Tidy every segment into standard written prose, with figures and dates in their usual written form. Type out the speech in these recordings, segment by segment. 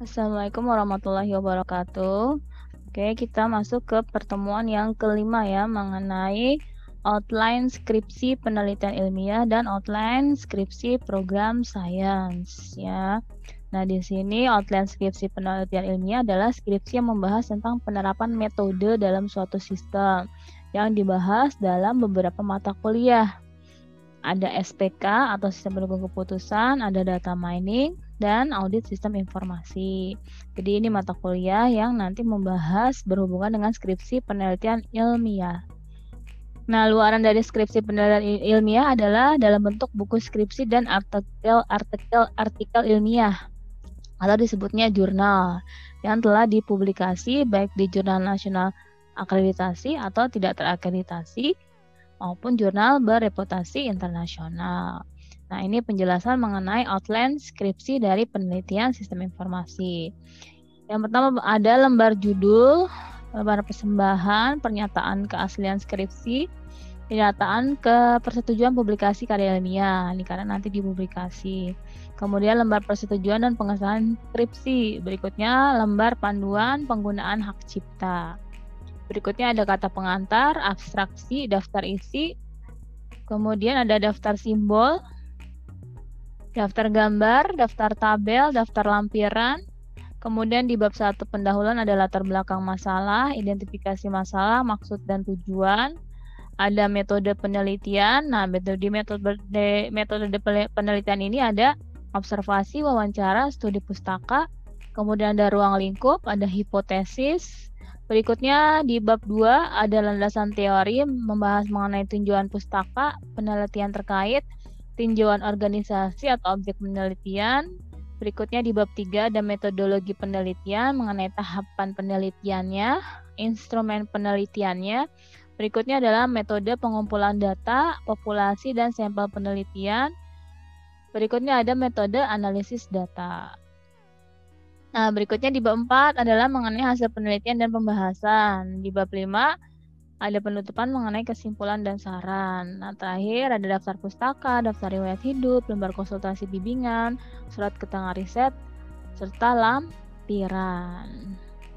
Assalamualaikum warahmatullahi wabarakatuh. Oke, kita masuk ke pertemuan yang kelima ya, mengenai outline skripsi penelitian ilmiah dan outline skripsi program sains ya. Nah, di sini outline skripsi penelitian ilmiah adalah skripsi yang membahas tentang penerapan metode dalam suatu sistem yang dibahas dalam beberapa mata kuliah. Ada SPK atau sistem pendukung keputusan, ada data mining, dan audit sistem informasi. Jadi ini mata kuliah yang nanti membahas berhubungan dengan skripsi penelitian ilmiah. Nah, luaran dari skripsi penelitian ilmiah adalah dalam bentuk buku skripsi dan artikel ilmiah atau disebutnya jurnal yang telah dipublikasi baik di jurnal nasional akreditasi atau tidak terakreditasi maupun jurnal bereputasi internasional. Nah, ini penjelasan mengenai outline skripsi dari penelitian sistem informasi. Yang pertama ada lembar judul, lembar persembahan, pernyataan keaslian skripsi, pernyataan persetujuan publikasi karya ilmiah, ini karena nanti dipublikasi. Kemudian lembar persetujuan dan pengesahan skripsi. Berikutnya lembar panduan penggunaan hak cipta. Berikutnya ada kata pengantar, abstraksi, daftar isi. Kemudian ada daftar simbol, daftar gambar, daftar tabel, daftar lampiran. Kemudian di bab 1 pendahuluan ada latar belakang masalah, identifikasi masalah, maksud dan tujuan. Ada metode penelitian. Nah, metode penelitian ini ada observasi, wawancara, studi pustaka. Kemudian ada ruang lingkup, ada hipotesis. Berikutnya di bab 2 ada landasan teori membahas mengenai tinjauan pustaka, penelitian terkait, tinjauan organisasi atau objek penelitian. Berikutnya di bab 3 ada metodologi penelitian mengenai tahapan penelitiannya, instrumen penelitiannya. Berikutnya adalah metode pengumpulan data, populasi dan sampel penelitian. Berikutnya ada metode analisis data. Nah, berikutnya di bab 4 adalah mengenai hasil penelitian dan pembahasan. Di bab 5 ada penutupan mengenai kesimpulan dan saran. Nah, terakhir ada daftar pustaka, daftar riwayat hidup, lembar konsultasi bimbingan, surat keterangan riset, serta lampiran.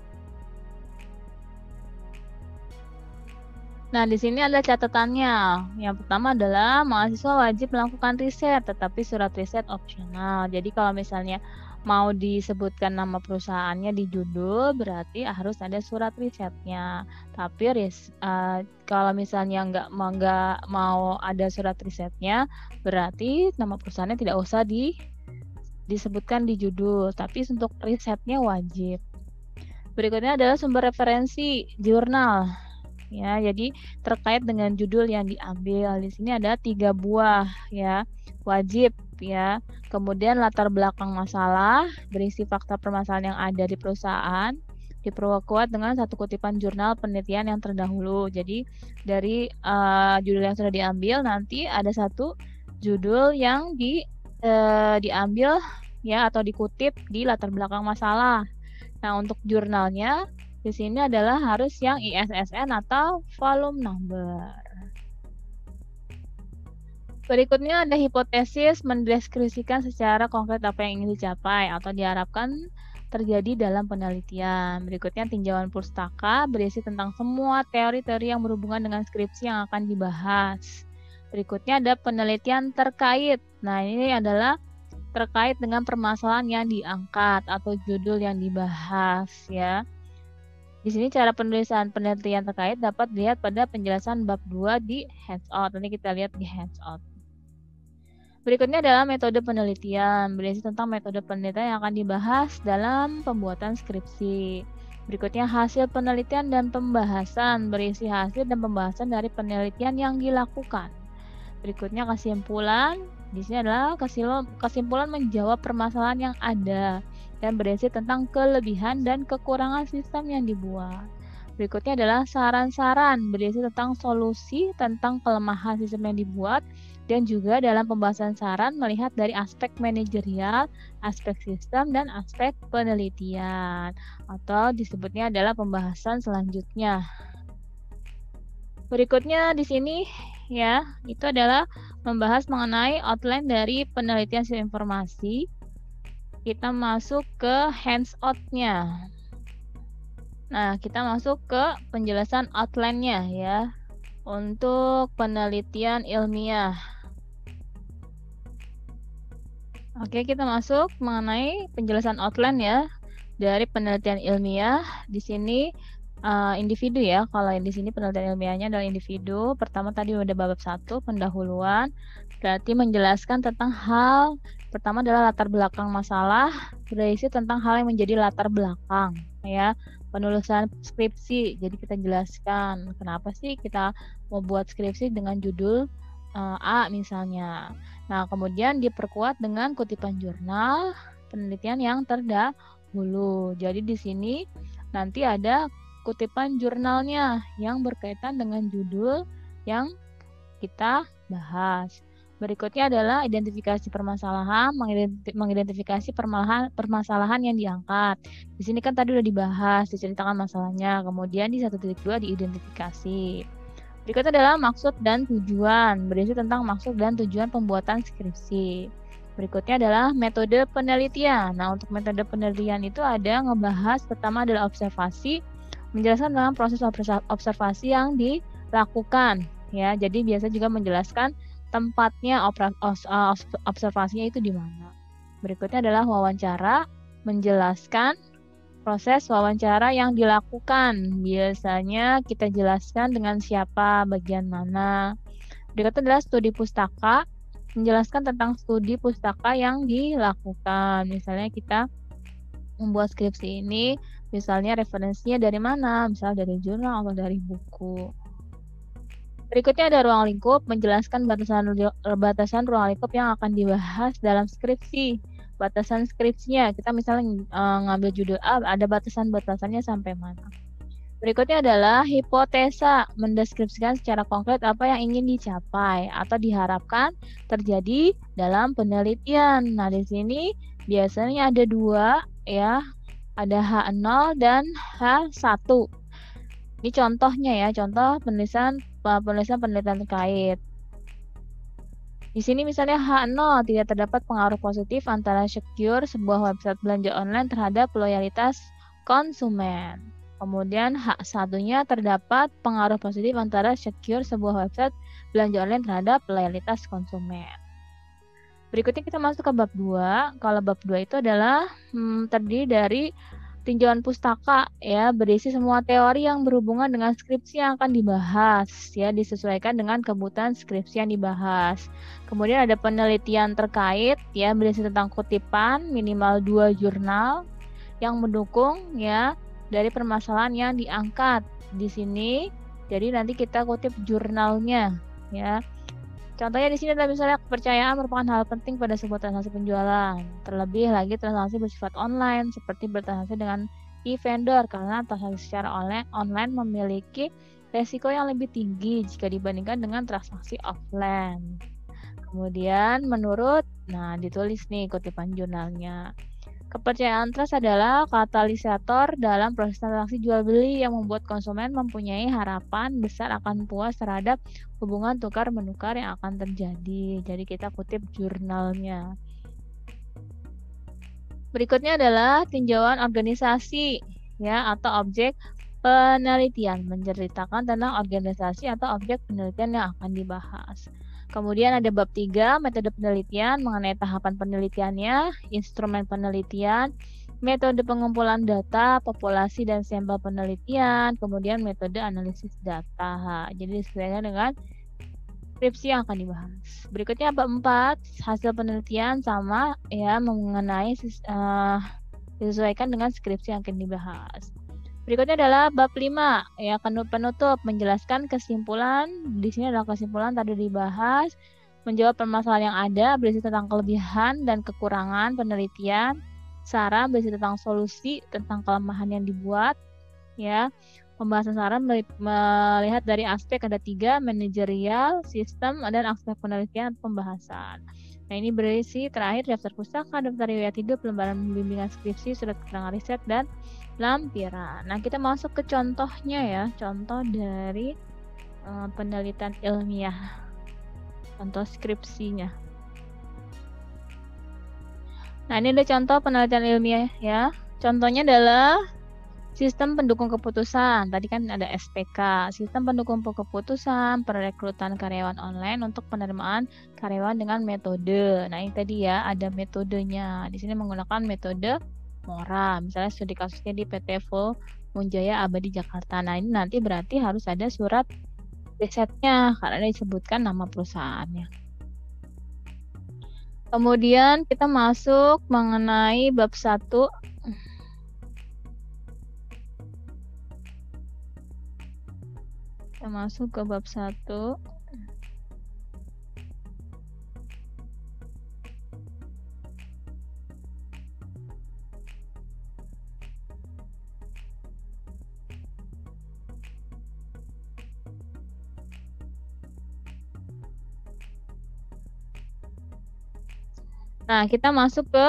Nah, di sini ada catatannya. Yang pertama adalah mahasiswa wajib melakukan riset, tetapi surat riset opsional. Jadi kalau misalnya mau disebutkan nama perusahaannya di judul, berarti harus ada surat risetnya. Tapi kalau misalnya nggak mau ada surat risetnya, berarti nama perusahaannya tidak usah disebutkan di judul. Tapi untuk risetnya wajib. Berikutnya adalah sumber referensi jurnal. Ya, jadi terkait dengan judul yang diambil. Di sini ada 3 buah ya, wajib ya. Kemudian latar belakang masalah, berisi fakta permasalahan yang ada di perusahaan, diperkuat dengan satu kutipan jurnal penelitian yang terdahulu. Jadi dari judul yang sudah diambil nanti ada satu judul yang diambil ya atau dikutip di latar belakang masalah. Nah, untuk jurnalnya di sini adalah harus yang ISSN atau volume number. Berikutnya ada hipotesis mendeskripsikan secara konkret apa yang ingin dicapai atau diharapkan terjadi dalam penelitian. Berikutnya tinjauan pustaka berisi tentang semua teori-teori yang berhubungan dengan skripsi yang akan dibahas. Berikutnya ada penelitian terkait. Nah, ini adalah terkait dengan permasalahan yang diangkat atau judul yang dibahas ya. Di sini cara penulisan penelitian terkait dapat dilihat pada penjelasan bab 2 di handout. Nanti kita lihat di handout. Berikutnya adalah metode penelitian, berisi tentang metode penelitian yang akan dibahas dalam pembuatan skripsi. Berikutnya hasil penelitian dan pembahasan, berisi hasil dan pembahasan dari penelitian yang dilakukan. Berikutnya kesimpulan, di sini adalah kesimpulan menjawab permasalahan yang ada dan berisi tentang kelebihan dan kekurangan sistem yang dibuat. Berikutnya adalah saran-saran, berisi tentang solusi tentang kelemahan sistem yang dibuat dan juga dalam pembahasan saran melihat dari aspek manajerial, aspek sistem, dan aspek penelitian. Atau disebutnya adalah pembahasan selanjutnya. Berikutnya di sini ya, itu adalah membahas mengenai outline dari penelitian sistem informasi. kita masuk ke hands-out-nya. Nah, kita masuk ke penjelasan outline-nya ya. Untuk penelitian ilmiah. Oke, kita masuk mengenai penjelasan outline ya dari penelitian ilmiah. Di sini individu ya. Kalau di sini penelitian ilmiahnya adalah individu. Pertama tadi udah bab 1 pendahuluan. Berarti menjelaskan tentang hal pertama adalah latar belakang masalah, berisi tentang hal yang menjadi latar belakang ya. Penulisan skripsi. Jadi kita jelaskan kenapa sih kita mau buat skripsi dengan judul A misalnya. Nah, kemudian diperkuat dengan kutipan jurnal penelitian yang terdahulu. Jadi di sini nanti ada kutipan jurnalnya yang berkaitan dengan judul yang kita bahas. Berikutnya adalah identifikasi permasalahan, mengidentifikasi permasalahan yang diangkat. Di sini kan tadi udah dibahas, diceritakan masalahnya, kemudian di 1.2 diidentifikasi. Berikutnya adalah maksud dan tujuan, berisi tentang maksud dan tujuan pembuatan skripsi. Berikutnya adalah metode penelitian. Nah, untuk metode penelitian itu ada ngebahas pertama adalah observasi, menjelaskan tentang proses observasi yang dilakukan. Ya, jadi biasa juga menjelaskan tempatnya observasinya itu di mana. Berikutnya adalah wawancara, menjelaskan proses wawancara yang dilakukan. Biasanya kita jelaskan dengan siapa, bagian mana. Berikutnya adalah studi pustaka, menjelaskan tentang studi pustaka yang dilakukan. Misalnya kita membuat skripsi ini, misalnya referensinya dari mana, misalnya dari jurnal atau dari buku. Berikutnya ada ruang lingkup, menjelaskan batasan ruang lingkup yang akan dibahas dalam skripsi. Batasan skripsinya, kita misalnya ngambil judul A, ada batasan-batasannya sampai mana. Berikutnya adalah hipotesa, mendeskripsikan secara konkret apa yang ingin dicapai atau diharapkan terjadi dalam penelitian. Nah, di sini biasanya ada 2 ya, ada H0 dan H1. Ini contohnya ya, contoh penulisan penelitian terkait. Di sini misalnya H0, tidak terdapat pengaruh positif antara Secure, sebuah website belanja online terhadap loyalitas konsumen. Kemudian H1-nya terdapat pengaruh positif antara Secure, sebuah website belanja online terhadap loyalitas konsumen. Berikutnya kita masuk ke bab 2. Kalau bab 2 itu adalah terdiri dari tinjauan pustaka ya, berisi semua teori yang berhubungan dengan skripsi yang akan dibahas ya, disesuaikan dengan kebutuhan skripsi yang dibahas. Kemudian ada penelitian terkait ya, berisi tentang kutipan minimal 2 jurnal yang mendukung ya dari permasalahan yang diangkat di sini. Jadi nanti kita kutip jurnalnya ya. Contohnya di sini adalah misalnya kepercayaan merupakan hal penting pada sebuah transaksi penjualan. Terlebih lagi transaksi bersifat online seperti bertransaksi dengan e-vendor karena transaksi secara online memiliki resiko yang lebih tinggi jika dibandingkan dengan transaksi offline. Kemudian ditulis nih kutipan jurnalnya. Kepercayaan trust adalah katalisator dalam proses transaksi jual beli yang membuat konsumen mempunyai harapan besar akan puas terhadap hubungan tukar-menukar yang akan terjadi. Jadi kita kutip jurnalnya. Berikutnya adalah tinjauan organisasi ya atau objek penelitian, menceritakan tentang organisasi atau objek penelitian yang akan dibahas. Kemudian ada bab 3, metode penelitian mengenai tahapan penelitiannya, instrumen penelitian, metode pengumpulan data, populasi dan sampel penelitian, kemudian metode analisis data. Jadi sesuai dengan skripsi yang akan dibahas. Berikutnya bab 4, hasil penelitian sama ya mengenai disesuaikan dengan skripsi yang akan dibahas. Berikutnya adalah bab 5, ya penutup, menjelaskan kesimpulan. Di sini adalah kesimpulan tadi dibahas, menjawab permasalahan yang ada, berisi tentang kelebihan dan kekurangan penelitian, saran berisi tentang solusi, tentang kelemahan yang dibuat, ya. Pembahasan saran melihat dari aspek ada 3, manajerial, sistem, dan aspek penelitian atau pembahasan. Nah, ini berisi terakhir daftar pustaka, daftar riwayat hidup, lembaran bimbingan skripsi, surat keterangan riset, dan lampiran. Nah, kita masuk ke contohnya ya, contoh dari penelitian ilmiah, contoh skripsinya. Nah, ini ada contoh penelitian ilmiah ya. Contohnya adalah sistem pendukung keputusan. Tadi kan ada SPK, sistem pendukung keputusan perekrutan karyawan online untuk penerimaan karyawan dengan metode. Nah, ini tadi ya ada metodenya. Di sini menggunakan metode MORA. Misalnya studi kasusnya di PT Full Munjaya Abadi Jakarta. Nah, ini nanti berarti harus ada surat risetnya karena disebutkan nama perusahaannya. Kemudian kita masuk mengenai bab 1. Kita masuk ke bab 1. Nah, kita masuk ke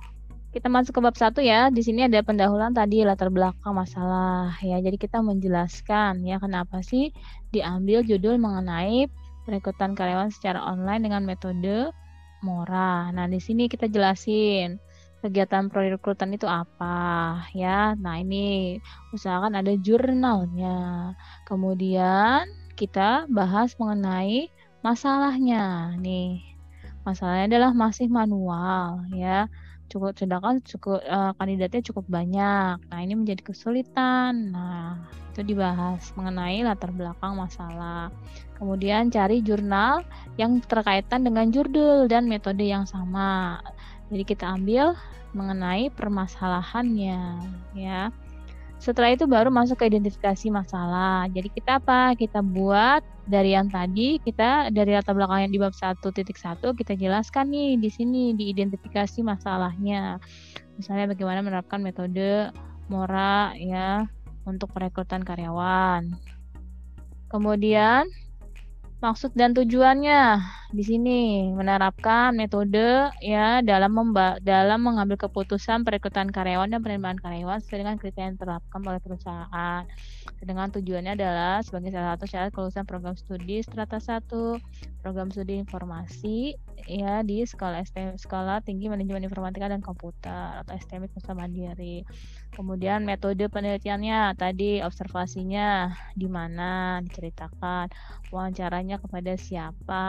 bab 1 ya. Di sini ada pendahuluan tadi latar belakang masalah ya. Jadi kita menjelaskan ya kenapa sih diambil judul mengenai perekrutan karyawan secara online dengan metode MORA. Nah, di sini kita jelasin kegiatan perekrutan itu apa ya. Nah, ini usahakan ada jurnalnya. Kemudian kita bahas mengenai masalahnya nih. Masalahnya adalah masih manual ya. Sedangkan kandidatnya cukup banyak. Nah, ini menjadi kesulitan. Nah, itu dibahas mengenai latar belakang masalah. Kemudian cari jurnal yang terkaitan dengan judul dan metode yang sama. Jadi kita ambil mengenai permasalahannya ya. Setelah itu baru masuk ke identifikasi masalah. Jadi kita apa? Kita buat dari yang tadi, kita dari latar belakang yang di bab 1.1 kita jelaskan nih di sini di identifikasi masalahnya. Misalnya bagaimana menerapkan metode MORA ya untuk perekrutan karyawan. Kemudian maksud dan tujuannya di sini menerapkan metode ya dalam mengambil keputusan perekrutan karyawan dan penerimaan karyawan sesuai dengan kriteria yang diterapkan oleh perusahaan. Dengan tujuannya adalah sebagai salah satu syarat kelulusan program studi strata 1, program studi informasi ya di sekolah tinggi manajemen informatika dan komputer atau STM Nusa Mandiri. Kemudian metode penelitiannya tadi observasinya di mana diceritakan, wawancaranya kepada siapa,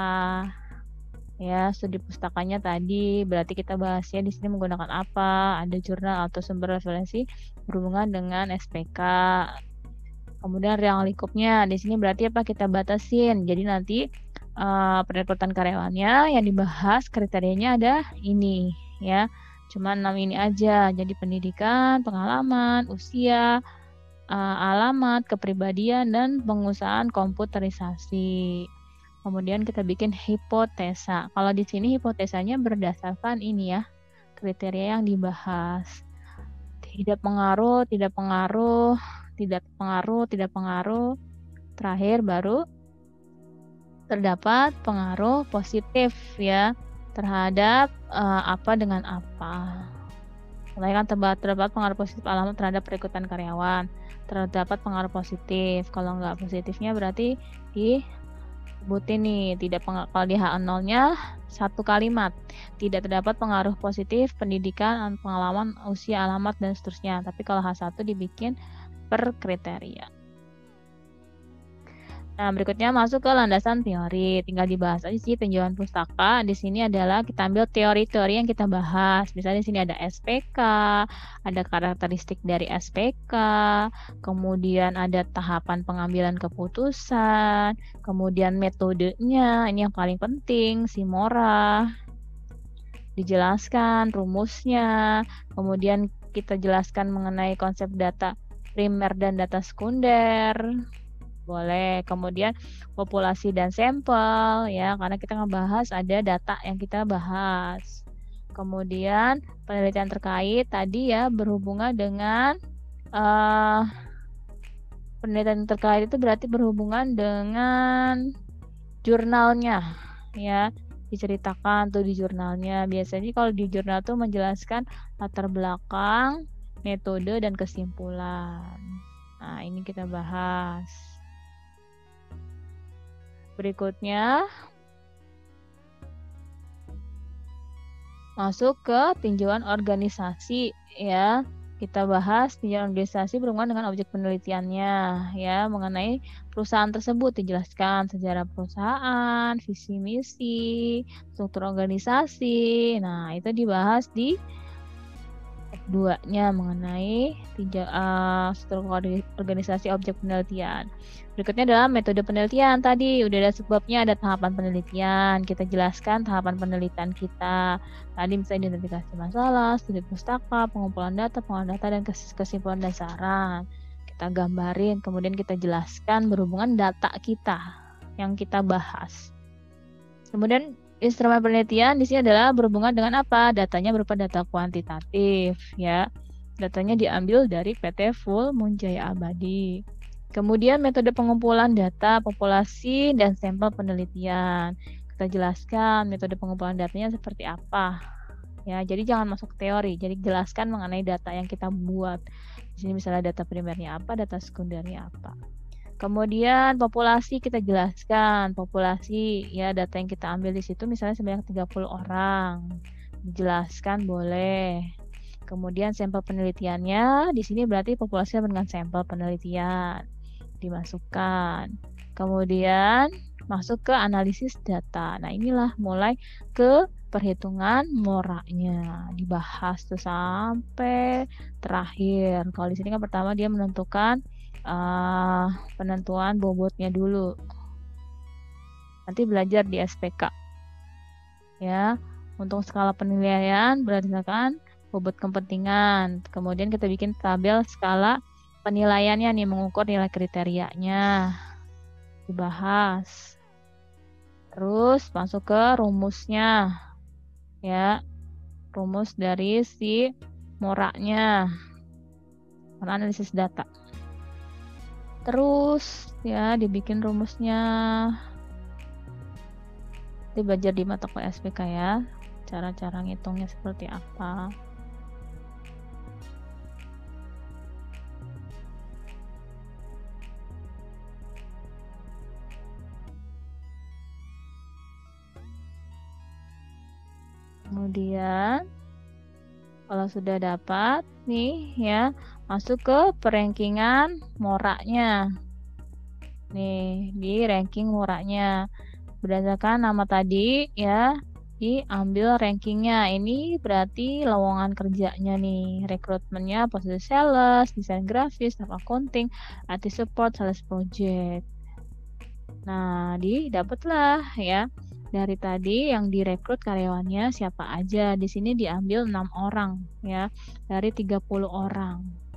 ya studi pustakanya tadi berarti kita bahasnya di sini menggunakan apa, ada jurnal atau sumber referensi berhubungan dengan SPK. Kemudian ruang lingkupnya di sini berarti apa kita batasin, jadi nanti perekrutan karyawannya yang dibahas kriterianya ada ini ya, cuma 6 ini aja, jadi pendidikan, pengalaman, usia, alamat, kepribadian, dan pengusahaan komputerisasi. Kemudian kita bikin hipotesa. Kalau di sini hipotesanya berdasarkan ini ya, kriteria yang dibahas. Tidak pengaruh, tidak pengaruh, tidak pengaruh, tidak pengaruh. Terakhir baru terdapat pengaruh positif ya terhadap apa dengan apa. Kan terdapat pengaruh positif alamat terhadap perekrutan karyawan, terdapat pengaruh positif. Kalau nggak positifnya berarti disebutin nih, kalau di H0-nya satu kalimat, tidak terdapat pengaruh positif pendidikan, pengalaman, usia, alamat, dan seterusnya. Tapi kalau H1 dibikin per kriteria. Nah, berikutnya masuk ke landasan teori. Tinggal dibahas aja sih tinjauan pustaka. Di sini adalah kita ambil teori-teori yang kita bahas. Misalnya di sini ada SPK, ada karakteristik dari SPK, kemudian ada tahapan pengambilan keputusan, kemudian metodenya, ini yang paling penting, si MORA. Dijelaskan rumusnya, kemudian kita jelaskan mengenai konsep data primer dan data sekunder. Boleh. Kemudian populasi dan sampel ya, karena kita ngebahas ada data yang kita bahas. Kemudian penelitian terkait tadi ya berhubungan dengan penelitian terkait itu berarti berhubungan dengan jurnalnya ya, diceritakan tuh di jurnalnya. Biasanya kalau di jurnal tuh menjelaskan latar belakang, metode, dan kesimpulan. Nah, ini kita bahas. Berikutnya Masuk ke tinjauan organisasi ya. Kita bahas tinjauan organisasi berhubungan dengan objek penelitiannya ya, mengenai perusahaan tersebut dijelaskan sejarah perusahaan, visi misi, struktur organisasi. Nah, itu dibahas di F2-nya mengenai struktur organisasi objek penelitian. Berikutnya adalah metode penelitian. Tadi udah ada sebabnya, ada tahapan penelitian. Kita jelaskan tahapan penelitian kita. Tadi misalnya identifikasi masalah, studi pustaka, pengumpulan data, pengolahan data, dan kesimpulan dan saran. Kita gambarin, kemudian kita jelaskan berhubungan data kita yang kita bahas. Kemudian instrumen penelitian di sini adalah berhubungan dengan apa? Datanya berupa data kuantitatif, ya. Datanya diambil dari PT Full Munjaya Abadi. Kemudian metode pengumpulan data populasi dan sampel penelitian. Kita jelaskan metode pengumpulan datanya seperti apa. Ya, jadi jangan masuk teori. Jadi jelaskan mengenai data yang kita buat. Di sini misalnya data primernya apa, data sekundernya apa. Kemudian populasi kita jelaskan, populasi ya data yang kita ambil di situ misalnya sebanyak 30 orang. Dijelaskan boleh. Kemudian sampel penelitiannya di sini berarti populasi dengan sampel penelitian dimasukkan. Kemudian masuk ke analisis data. Nah, inilah mulai ke perhitungan moranya dibahas tuh sampai terakhir. Kalau di sini kan pertama dia menentukan penentuan bobotnya dulu. Nanti belajar di SPK. Ya, untuk skala penilaian berdasarkan bobot kepentingan. Kemudian kita bikin tabel skala penilaiannya nih, mengukur nilai kriterianya. Dibahas. Terus masuk ke rumusnya. Ya, rumus dari si moranya. Analisis data. Terus ya dibikin rumusnya. Nanti belajar di mata kuliah SPK ya. Cara-cara ngitungnya seperti apa. Kemudian kalau sudah dapat nih ya, masuk ke perankingan moranya. Nih, di ranking moranya. Berdasarkan nama tadi ya, diambil rankingnya. Ini berarti lowongan kerjanya nih. Rekrutmennya, posisi sales, desain grafis, staff accounting, IT support, sales project. Nah, didapatlah ya. Dari tadi yang direkrut karyawannya siapa aja. Di sini diambil 6 orang ya, dari 30 orang.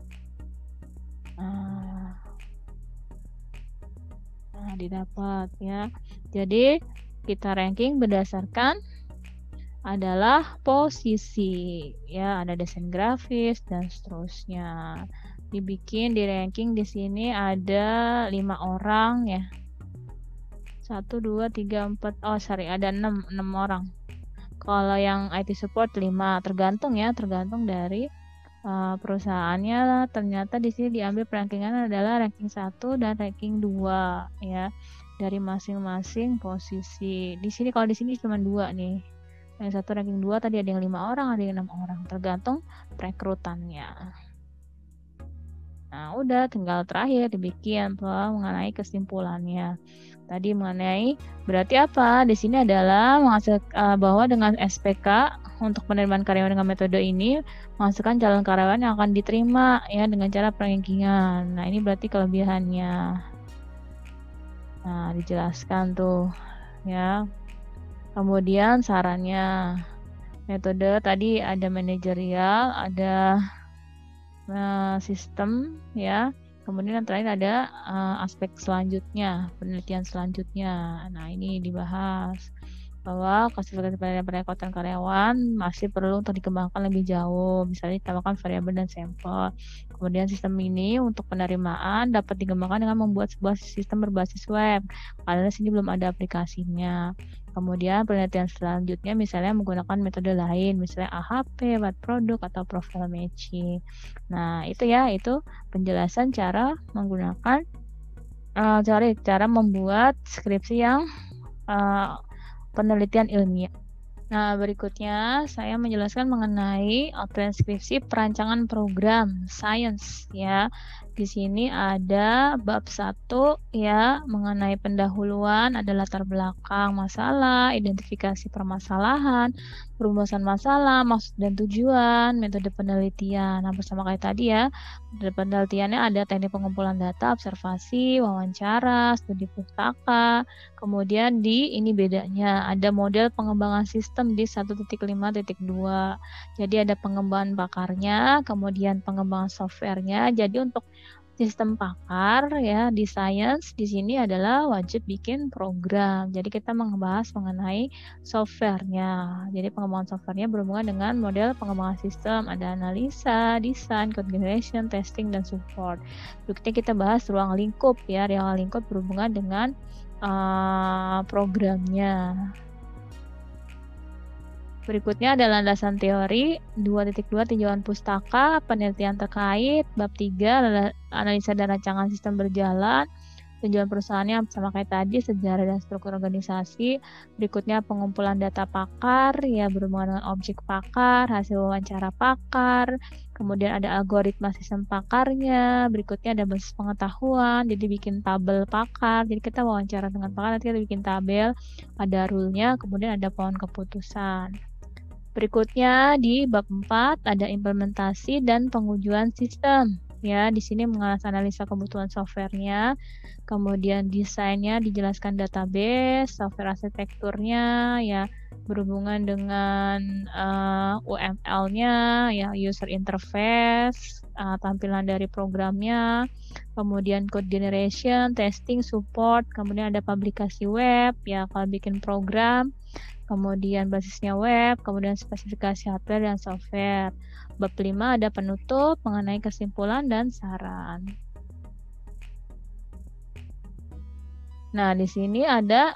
Nah, didapat ya. Jadi kita ranking berdasarkan adalah posisi ya, ada desain grafis dan seterusnya. Dibikin di ranking di sini ada 5 orang ya. 1, 2, 3, 4, ada 6 orang. Kalau yang IT support 5, tergantung ya, tergantung dari perusahaannya. Ternyata di sini diambil rankingan adalah ranking 1 dan ranking 2 ya, dari masing-masing posisi. Di sini kalau di sini cuma 2 nih. Yang 1 ranking 2 tadi ada yang 5 orang, ada yang 6 orang, tergantung rekrutannya. Nah, udah tinggal terakhir dibikin mengenai kesimpulannya. Tadi mengenai berarti apa? Di sini adalah bahwa dengan SPK untuk penerimaan karyawan dengan metode ini menghasilkan calon karyawan yang akan diterima ya dengan cara perankingan. Nah, ini berarti kelebihannya. Nah, dijelaskan tuh ya. Kemudian sarannya. Metode tadi ada manajerial, ada sistem ya. Kemudian yang terakhir ada aspek selanjutnya, penelitian selanjutnya. Nah, ini dibahas bahwa klasifikasi perekrutan karyawan masih perlu untuk dikembangkan lebih jauh. Misalnya ditambahkan variabel dan sampel. Kemudian sistem ini untuk penerimaan dapat dikembangkan dengan membuat sebuah sistem berbasis web. Karena di sini belum ada aplikasinya. Kemudian penelitian selanjutnya misalnya menggunakan metode lain, misalnya AHP, buat produk atau profile matching. Nah, itu ya, itu penjelasan cara menggunakan cara membuat skripsi yang penelitian ilmiah. Nah, berikutnya saya menjelaskan mengenai outline skripsi perancangan program sains ya. Di sini ada bab 1 ya, mengenai pendahuluan, ada latar belakang masalah, identifikasi permasalahan, perumusan masalah, maksud dan tujuan, metode penelitian. Nah, bersama kayak tadi ya, metode penelitiannya ada teknik pengumpulan data, observasi, wawancara, studi pustaka. Kemudian ini bedanya, ada model pengembangan sistem di 1.5.2. Jadi ada pengembangan pakarnya, kemudian pengembangan softwarenya. Jadi untuk sistem pakar ya di sains di sini adalah wajib bikin program. Jadi kita membahas mengenai softwarenya. Jadi pengembangan softwarenya berhubungan dengan model pengembangan sistem, ada analisa, desain, code generation, testing, dan support. Berikutnya kita bahas ruang lingkup ya. Ruang lingkup berhubungan dengan programnya. Berikutnya ada landasan teori, 2.2 tinjauan pustaka, penelitian terkait, bab 3 analisa dan rancangan sistem berjalan, tujuan perusahaannya sama kayak tadi, sejarah dan struktur organisasi. Berikutnya pengumpulan data pakar, ya berhubungan dengan objek pakar, hasil wawancara pakar, kemudian ada algoritma sistem pakarnya, berikutnya ada basis pengetahuan, jadi bikin tabel pakar, jadi kita wawancara dengan pakar, nanti kita bikin tabel, ada rule-nya, kemudian ada pohon keputusan. Berikutnya di bab 4 ada implementasi dan pengujian sistem. Ya, di sini menganalisa kebutuhan softwarenya, kemudian desainnya dijelaskan database, software arsitekturnya, ya berhubungan dengan UML-nya, ya user interface, tampilan dari programnya, kemudian code generation, testing, support, kemudian ada publikasi web, ya kalau bikin program, kemudian basisnya web, kemudian spesifikasi hardware dan software. Bab 5 ada penutup mengenai kesimpulan dan saran. Nah, di sini ada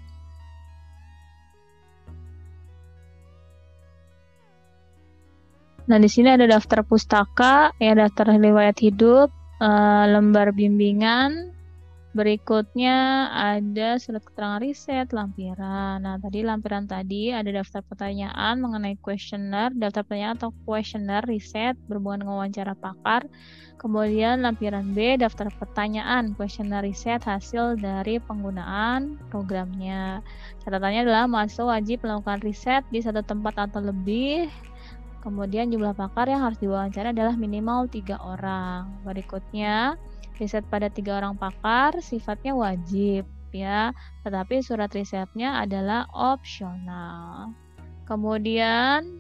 daftar pustaka, ya daftar riwayat hidup, lembar bimbingan. Berikutnya ada surat keterangan riset, lampiran. Nah, tadi lampiran tadi ada daftar pertanyaan mengenai kuesioner, daftar pertanyaan atau kuesioner riset berhubungan dengan wawancara pakar. Kemudian lampiran B, daftar pertanyaan kuesioner riset hasil dari penggunaan programnya. Catatannya adalah mahasiswa wajib melakukan riset di satu tempat atau lebih. Kemudian jumlah pakar yang harus diwawancara adalah minimal 3 orang. Berikutnya, riset pada 3 orang pakar sifatnya wajib ya, tetapi surat risetnya adalah opsional. Kemudian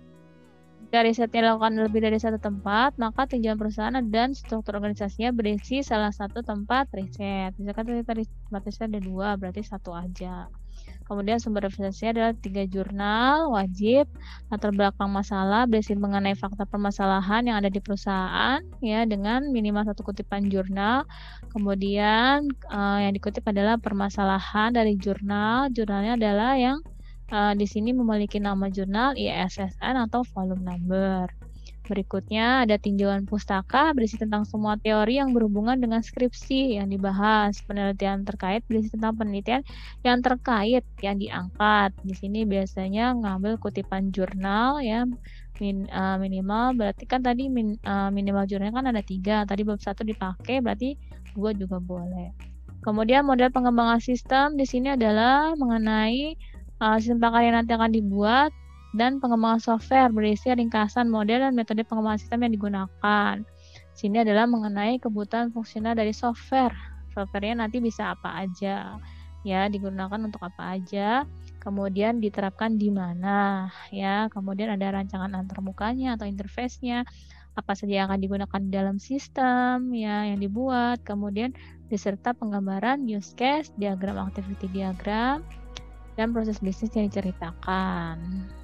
jika risetnya dilakukan lebih dari satu tempat, maka tinjauan perusahaan dan struktur organisasinya berisi salah satu tempat riset. Misalkan tempat riset ada 2, berarti 1 aja. Kemudian sumber referensinya adalah 3 jurnal wajib, latar belakang masalah berisi mengenai fakta permasalahan yang ada di perusahaan ya dengan minimal 1 kutipan jurnal. Kemudian yang dikutip adalah permasalahan dari jurnal. Jurnalnya adalah yang di sini memiliki nama jurnal, ISSN atau volume number. Berikutnya ada tinjauan pustaka berisi tentang semua teori yang berhubungan dengan skripsi yang dibahas. Penelitian terkait berisi tentang penelitian yang terkait yang diangkat. Di sini biasanya ngambil kutipan jurnal ya minimal, berarti kan tadi minimal jurnalnya kan ada 3. Tadi bab 1 dipakai, berarti 2 juga boleh. Kemudian model pengembangan sistem di sini adalah mengenai sistem pakar yang nanti akan dibuat dan pengembangan software berisi ringkasan model dan metode pengembangan sistem yang digunakan. Sini adalah mengenai kebutuhan fungsional dari software. Softwarenya nanti bisa apa aja, ya digunakan untuk apa aja. Kemudian diterapkan di mana, ya. Kemudian ada rancangan antarmukanya atau interface-nya, apa saja yang akan digunakan di dalam sistem, ya yang dibuat. Kemudian beserta penggambaran use case, diagram activity diagram, dan proses bisnis yang diceritakan.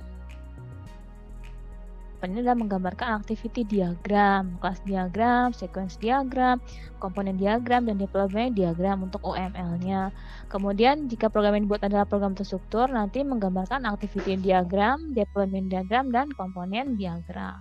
Ini adalah menggambarkan activity diagram, kelas diagram, sequence diagram, komponen diagram, dan deployment diagram untuk UML-nya. Kemudian jika program yang dibuat adalah program terstruktur, nanti menggambarkan activity diagram, deployment diagram, dan komponen diagram.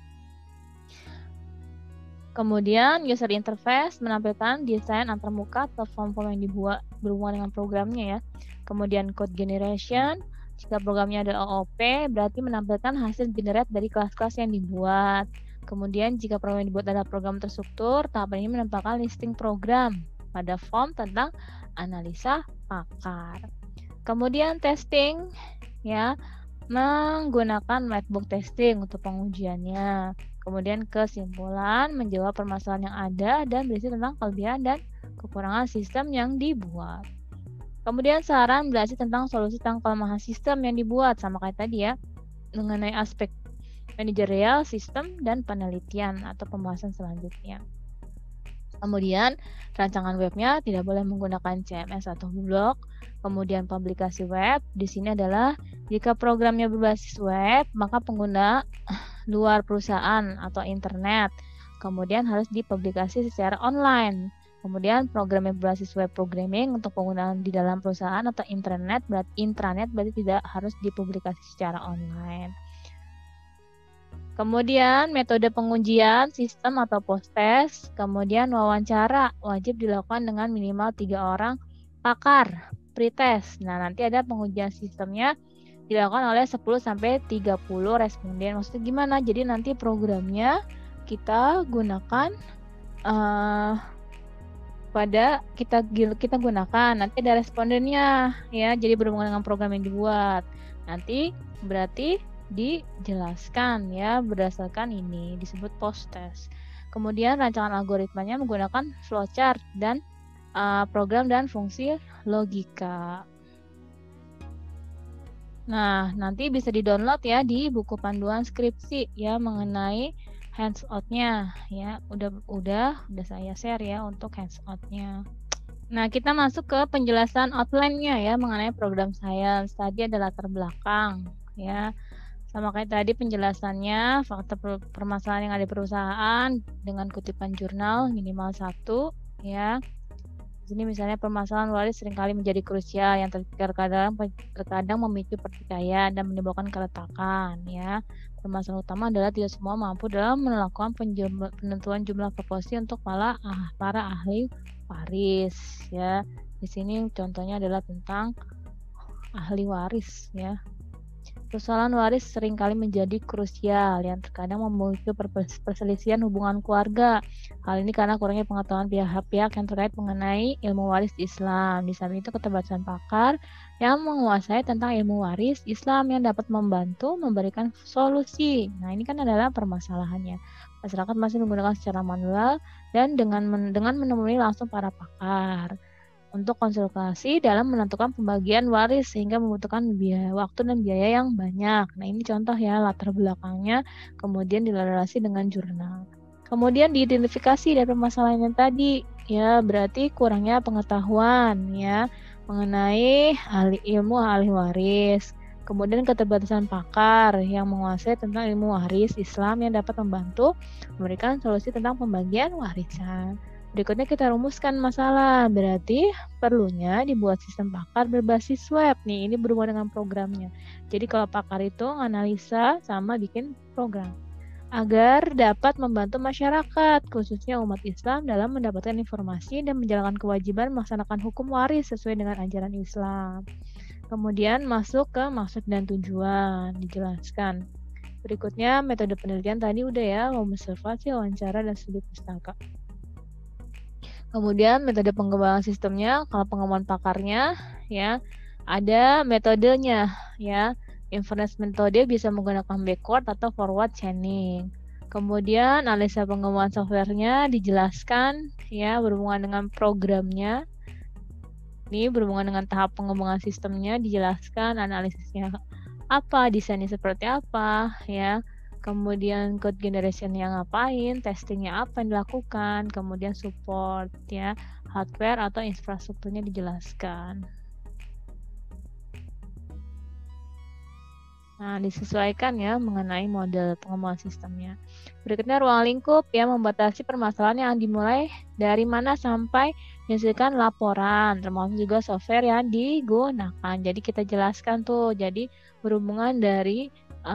Kemudian user interface menampilkan desain antarmuka atau form-form yang dibuat berhubungan dengan programnya ya. Kemudian code generation, Jika programnya adalah OOP, berarti menampilkan hasil generate dari kelas-kelas yang dibuat. Kemudian jika program yang dibuat adalah program terstruktur, tahapan ini menempelkan listing program pada form tentang analisa pakar. Kemudian testing, ya, menggunakan whitebook testing untuk pengujiannya. Kemudian kesimpulan, menjawab permasalahan yang ada dan berisi tentang kelebihan dan kekurangan sistem yang dibuat. Kemudian saran berarti tentang solusi tentang kelemahan sistem yang dibuat, sama kayak tadi ya, mengenai aspek manajerial, sistem, dan penelitian atau pembahasan selanjutnya. Kemudian rancangan webnya tidak boleh menggunakan CMS atau blog. Kemudian publikasi web, di sini adalah jika programnya berbasis web, maka pengguna luar perusahaan atau internet. Kemudian harus dipublikasi secara online. Kemudian program yang berbasis web programming untuk penggunaan di dalam perusahaan atau intranet berarti tidak harus dipublikasi secara online. Kemudian metode pengujian sistem atau post-test. Kemudian wawancara wajib dilakukan dengan minimal 3 orang pakar pretest. Nah, nanti ada pengujian sistemnya dilakukan oleh 10-30 responden. Maksudnya gimana? Jadi nanti programnya kita gunakan kita gunakan nanti ada respondennya ya, jadi berhubungan dengan program yang dibuat nanti berarti dijelaskan ya berdasarkan ini disebut post test. Kemudian rancangan algoritmanya menggunakan flowchart dan program dan fungsi logika. Nah, nanti bisa di-download ya di buku panduan skripsi ya mengenai hands-out-nya ya. Udah saya share ya untuk hands-out-nya. Nah, kita masuk ke penjelasan outline-nya ya mengenai program science. Tadi ada latar belakang ya. Sama kayak tadi penjelasannya, fakta permasalahan yang ada di perusahaan dengan kutipan jurnal minimal 1 ya. Di sini misalnya permasalahan waris seringkali menjadi krusial yang terkadang memicu pertikaian dan menimbulkan keretakan ya. Permasalahan utama adalah tidak semua mampu dalam melakukan penentuan jumlah proporsi untuk para ahli waris ya. Di sini contohnya adalah tentang ahli waris ya. Persoalan waris seringkali menjadi krusial yang terkadang memicu perselisihan hubungan keluarga. Hal ini karena kurangnya pengetahuan pihak-pihak yang terkait mengenai ilmu waris Islam. Di samping itu keterbatasan pakar yang menguasai tentang ilmu waris Islam yang dapat membantu memberikan solusi. Nah, ini kan adalah permasalahannya. Masyarakat masih menggunakan secara manual dan dengan menemui langsung para pakar untuk konsultasi dalam menentukan pembagian waris sehingga membutuhkan waktu dan biaya yang banyak. Nah, ini contoh ya latar belakangnya, kemudian dilarasi dengan jurnal. Kemudian diidentifikasi dari permasalahan yang tadi, ya berarti kurangnya pengetahuan ya mengenai ilmu ahli waris. Kemudian keterbatasan pakar yang menguasai tentang ilmu waris Islam yang dapat membantu memberikan solusi tentang pembagian warisan. Berikutnya kita rumuskan masalah, berarti perlunya dibuat sistem pakar berbasis web. Nih, ini berhubungan dengan programnya. Jadi kalau pakar itu analisa sama bikin program. Agar dapat membantu masyarakat, khususnya umat Islam dalam mendapatkan informasi dan menjalankan kewajiban melaksanakan hukum waris sesuai dengan ajaran Islam. Kemudian masuk ke maksud dan tujuan, dijelaskan. Berikutnya metode penelitian tadi udah ya, observasi, wawancara, dan studi pustaka. Kemudian metode pengembangan sistemnya, kalau pengembangan pakarnya ya ada metodenya ya. Inference metode bisa menggunakan backward atau forward chaining. Kemudian analisa pengembangan softwarenya dijelaskan ya berhubungan dengan programnya. Ini berhubungan dengan tahap pengembangan sistemnya dijelaskan analisisnya apa, desainnya seperti apa ya. Kemudian code generation yang ngapain, testingnya apa yang dilakukan, kemudian support ya, hardware atau infrastrukturnya dijelaskan. Nah, disesuaikan ya mengenai model pengembangan sistemnya. Berikutnya ruang lingkup ya membatasi permasalahan yang dimulai dari mana sampai menghasilkan laporan, termasuk juga software yang digunakan. Jadi kita jelaskan tuh, jadi berhubungan dari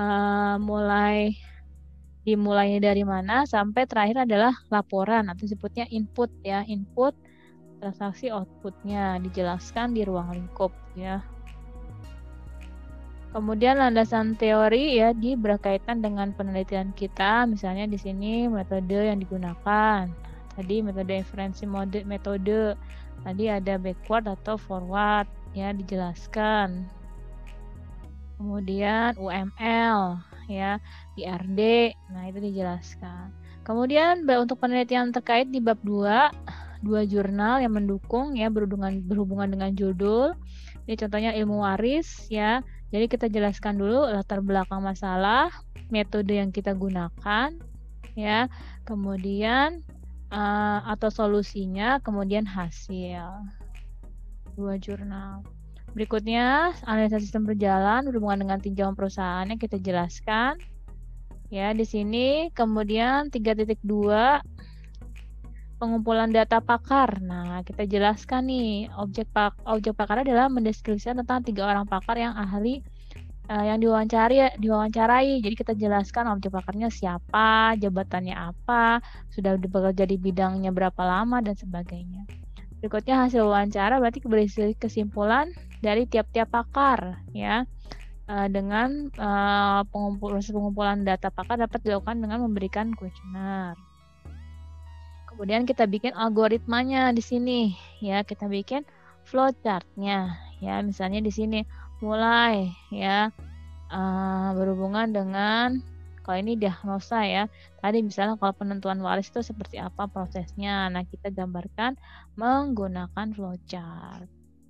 dimulainya dari mana sampai terakhir adalah laporan atau disebutnya input ya, input transaksi outputnya dijelaskan di ruang lingkup ya. Kemudian landasan teori ya berkaitan dengan penelitian kita, misalnya di sini metode yang digunakan. Tadi metode inferensi metode. Tadi ada backward atau forward ya dijelaskan. Kemudian UML ya, IRD. Nah, itu dijelaskan. Kemudian untuk penelitian terkait di bab 2, dua jurnal yang mendukung ya berhubungan dengan judul. Ini contohnya ilmu waris ya. Jadi kita jelaskan dulu latar belakang masalah, metode yang kita gunakan ya. Kemudian atau solusinya, kemudian hasil. Dua jurnal. Berikutnya, analisa sistem berjalan berhubungan dengan tinjauan perusahaannya kita jelaskan. Ya, di sini kemudian 3.2 pengumpulan data pakar. Nah, kita jelaskan nih, objek pakar adalah mendeskripsikan tentang 3 orang pakar yang ahli yang diwawancarai. Jadi kita jelaskan objek pakarnya siapa, jabatannya apa, sudah bekerja di bidangnya berapa lama dan sebagainya. Berikutnya hasil wawancara berarti berisi kesimpulan dari tiap-tiap pakar ya. Dengan pengumpulan data pakar dapat dilakukan dengan memberikan kuesioner. Kemudian kita bikin algoritmanya di sini ya, kita bikin flowchart-nya ya. Misalnya di sini mulai ya berhubungan dengan kalau ini diagnosa ya. Tadi misalnya kalau penentuan waris itu seperti apa prosesnya. Nah, kita gambarkan menggunakan flowchart.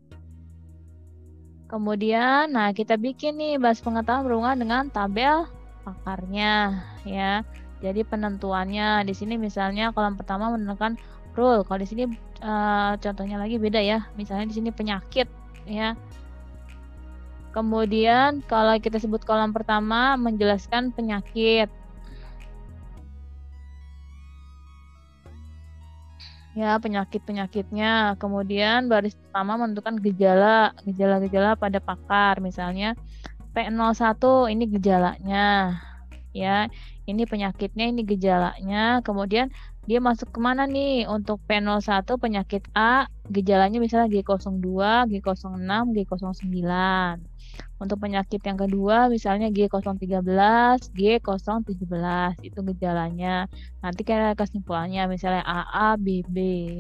Kemudian, nah kita bikin nih bahas pengetahuan berhubungan dengan tabel pakarnya ya. Jadi penentuannya di sini misalnya kolom pertama menentukan rule. Kalau di sini contohnya lagi beda ya. Misalnya di sini penyakit ya. Kemudian kalau kita sebut kolom pertama menjelaskan penyakit. Ya, penyakit-penyakitnya. Kemudian baris pertama menentukan gejala pada pakar. Misalnya P01 ini gejalanya. Ya, ini penyakitnya, ini gejalanya. Kemudian dia masuk kemana nih? Untuk P01 penyakit A, gejalanya misalnya G02, G06, G09. Untuk penyakit yang kedua misalnya G013, G017 itu gejalanya. Nanti kita kesimpulannya misalnya AA, BB.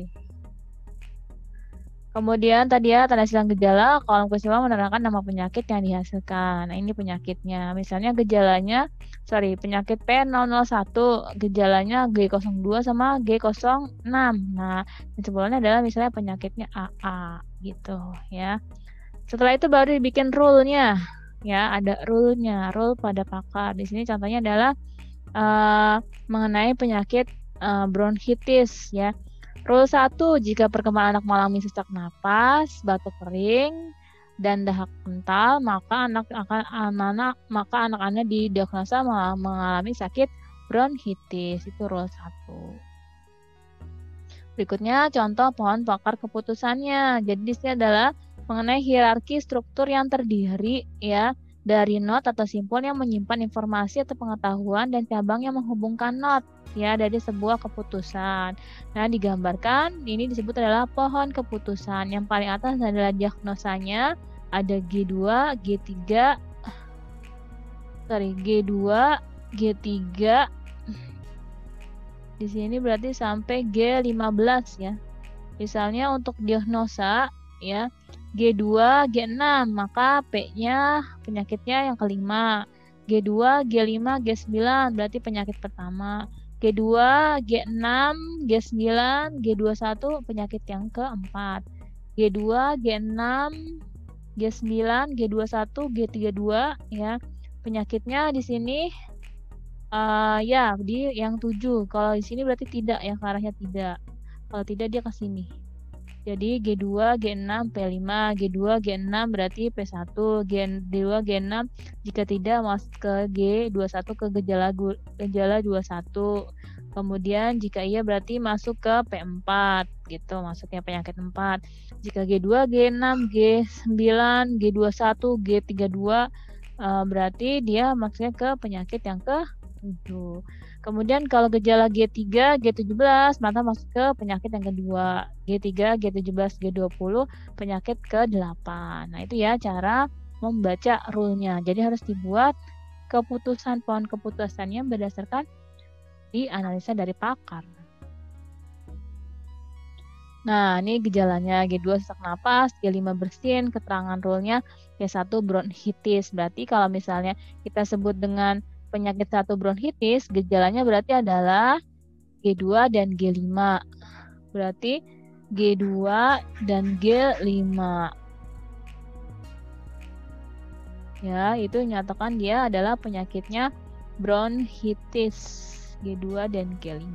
Kemudian tadi ya tanda silang gejala, kolom kesimpulan menerangkan nama penyakit yang dihasilkan. Nah, ini penyakitnya. Misalnya penyakit P001, gejalanya G02 sama G06. Nah, kesimpulannya adalah misalnya penyakitnya AA gitu ya. Setelah itu baru dibikin rule-nya. Ya, ada rule-nya, rule pada pakar. Di sini contohnya adalah mengenai penyakit bronkitis ya. Rule 1, jika perkembangan anak mengalami sesak napas, batuk kering, dan dahak kental, maka anak-anak didiagnosa mengalami sakit bronkitis. Itu rule 1. Berikutnya contoh pohon pakar keputusannya. Jadi di sini adalah mengenai hierarki struktur yang terdiri ya dari not atau simbol yang menyimpan informasi atau pengetahuan dan cabang yang menghubungkan not ya dari sebuah keputusan. Nah, digambarkan ini disebut adalah pohon keputusan. Yang paling atas adalah diagnosanya, ada G2, G3, G2, G3. Di sini berarti sampai G15 ya. Misalnya untuk diagnosa ya G2, G6, maka P-nya penyakitnya yang kelima. G2, G5, G9 berarti penyakit pertama. G2, G6, G9, G21 penyakit yang keempat. G2, G6, G9, G21, G32 ya. Penyakitnya di sini ya di yang 7. Kalau di sini berarti tidak ya, ke arahnya tidak. Kalau tidak dia ke sini. Jadi G2, G6, P5, G2, G6 berarti P1, G2, G6 jika tidak masuk ke G21 ke gejala 21. Kemudian jika iya berarti masuk ke P4 gitu, masuknya penyakit 4. Jika G2, G6, G9, G21, G32 berarti dia masuknya ke penyakit yang ke-7. Kemudian kalau gejala G3, G17 maka masuk ke penyakit yang kedua. G3, G17, G20 penyakit ke-8. Nah, itu ya cara membaca rule-nya. Jadi harus dibuat keputusan, pohon keputusannya berdasarkan di analisa dari pakar. Nah, ini gejalanya G2 sesak napas, G5 bersin, keterangan rule-nya G1 bronkitis. Berarti kalau misalnya kita sebut dengan penyakit 1 bronkitis, gejalanya berarti adalah G2 dan G5. Berarti G2 dan G5. Ya, itu nyatakan dia adalah penyakitnya bronkitis G2 dan G5.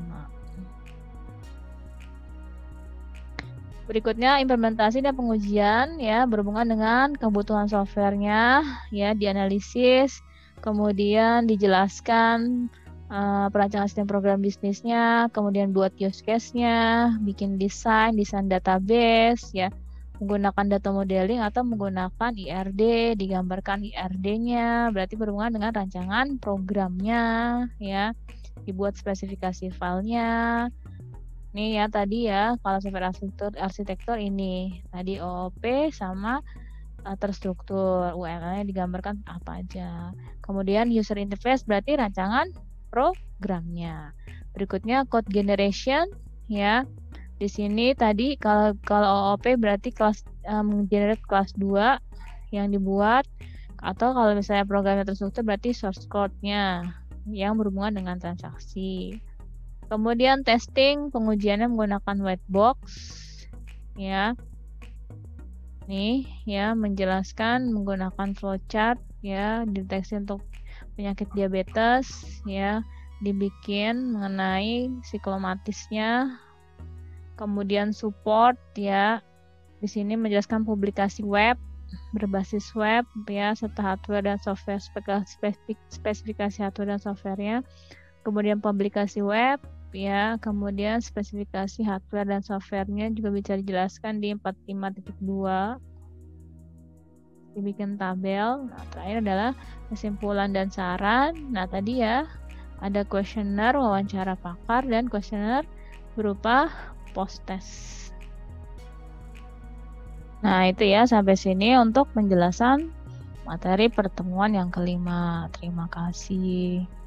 Berikutnya implementasi dan pengujian ya berhubungan dengan kebutuhan softwarenya ya dianalisis, kemudian dijelaskan perancangan sistem program bisnisnya, kemudian buat use case-nya, bikin desain database ya, menggunakan data modeling atau menggunakan IRD, digambarkan IRD-nya, berarti berhubungan dengan rancangan programnya ya, dibuat spesifikasi filenya. Nih ya tadi ya, kalau software arsitektur ini tadi OOP sama terstruktur, UML-nya digambarkan apa aja. Kemudian user interface berarti rancangan programnya. Berikutnya code generation ya. Di sini tadi kalau OOP berarti kelas generate kelas 2 yang dibuat, atau kalau misalnya programnya terstruktur berarti source code-nya yang berhubungan dengan transaksi. Kemudian testing, pengujiannya menggunakan white box ya. Nih ya, menjelaskan menggunakan flowchart ya, deteksi untuk penyakit diabetes ya, dibikin mengenai siklomatisnya. Kemudian support ya. Di sini menjelaskan publikasi web, berbasis web ya, serta hardware dan software, spesifikasi hardware dan softwarenya. Kemudian publikasi web ya, kemudian spesifikasi hardware dan softwarenya juga bisa dijelaskan di 45.2, dibikin tabel. Nah, terakhir adalah kesimpulan dan saran. Nah, tadi ya ada kuesioner wawancara pakar dan kuesioner berupa post test. Nah, itu ya sampai sini untuk penjelasan materi pertemuan yang kelima. Terima kasih.